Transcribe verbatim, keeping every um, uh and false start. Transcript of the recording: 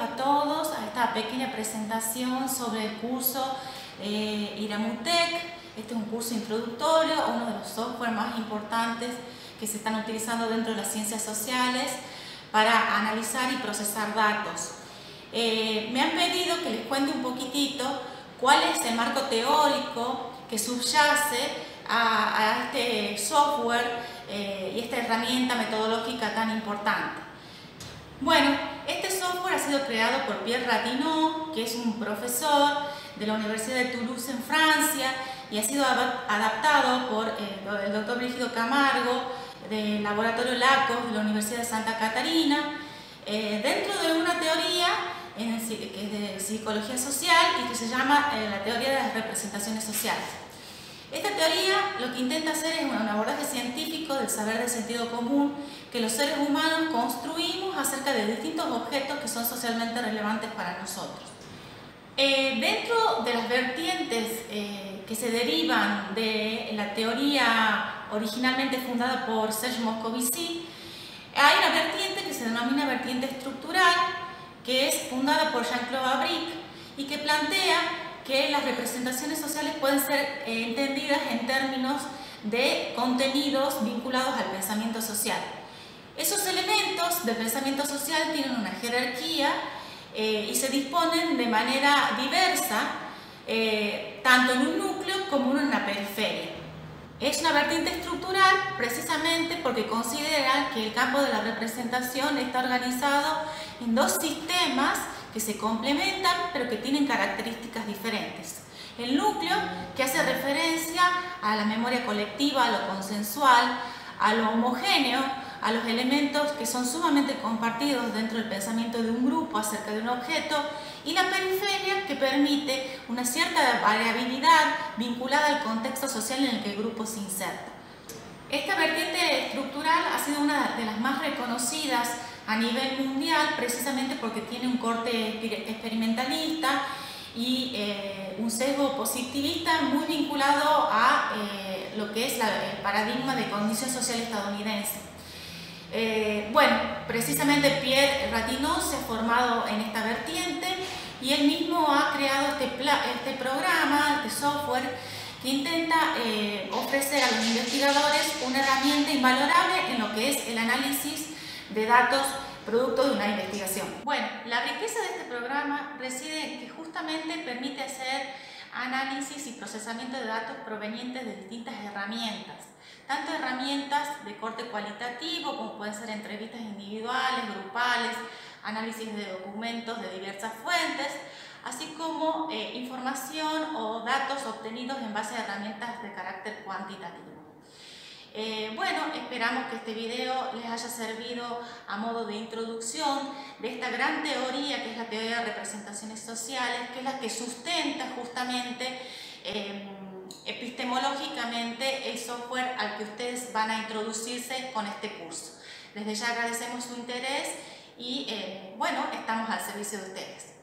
a todos a esta pequeña presentación sobre el curso eh, Iramutec. Este es un curso introductorio, uno de los software más importantes que se están utilizando dentro de las ciencias sociales para analizar y procesar datos. Eh, me han pedido que les cuente un poquitito cuál es el marco teórico que subyace a, a este software eh, y esta herramienta metodológica tan importante. Bueno, este software ha sido creado por Pierre Ratinaud, que es un profesor de la Universidad de Toulouse en Francia, y ha sido adaptado por eh, el doctor Brígido Camargo del Laboratorio Lacos de la Universidad de Santa Catarina, eh, dentro de una teoría en el, que es de psicología social y que se llama eh, la teoría de las representaciones sociales. Esta teoría lo que intenta hacer es un abordaje científico del saber del sentido común que los seres humanos construimos acerca de distintos objetos que son socialmente relevantes para nosotros. Eh, dentro de las vertientes eh, que se derivan de la teoría originalmente fundada por Serge Moscovici, hay una vertiente que se denomina vertiente estructural, que es fundada por Jean-Claude Abric y que plantea que las representaciones sociales pueden ser eh, entendidas en términos de contenidos vinculados al pensamiento social. Esos elementos del pensamiento social tienen una jerarquía eh, y se disponen de manera diversa, eh, tanto en un núcleo como en una periferia. Es una vertiente estructural precisamente porque considera que el campo de la representación está organizado en dos sistemas que se complementan pero que tienen características diferentes. El núcleo, que hace referencia a la memoria colectiva, a lo consensual, a lo homogéneo, a los elementos que son sumamente compartidos dentro del pensamiento de un grupo acerca de un objeto, y la periferia, que permite una cierta variabilidad vinculada al contexto social en el que el grupo se inserta. Esta vertiente estructural ha sido una de las más reconocidas a nivel mundial precisamente porque tiene un corte experimentalista y eh, un sesgo positivista muy vinculado a eh, lo que es la, el paradigma de cognición social estadounidense. Eh, bueno, precisamente Pierre Ratinaud se ha formado en esta vertiente y él mismo ha creado este, este programa, este software, que intenta eh, ofrecer a los investigadores una herramienta invalorable en lo que es el análisis de datos producto de una investigación. Bueno, la riqueza de este programa reside en que justamente permite hacer análisis y procesamiento de datos provenientes de distintas herramientas, tanto herramientas de corte cualitativo como pueden ser entrevistas individuales, grupales, análisis de documentos de diversas fuentes, así como eh, información o datos obtenidos en base a herramientas de carácter cuantitativo. Eh, bueno, esperamos que este video les haya servido a modo de introducción de esta gran teoría que es la teoría de representaciones sociales, que es la que sustenta justamente eh, epistemológicamente el software al que ustedes van a introducirse con este curso. Desde ya agradecemos su interés y eh, bueno, estamos al servicio de ustedes.